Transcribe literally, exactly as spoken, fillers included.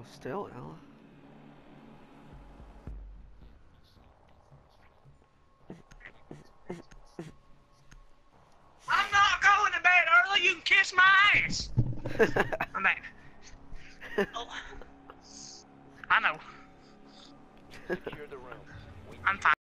still, Ella. I'm not going to bed early. You can kiss my ass. I'm back. Oh. I know. I'm fine.